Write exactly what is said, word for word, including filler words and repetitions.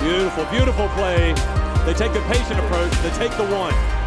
Beautiful, beautiful play. They take the patient approach. They take the one.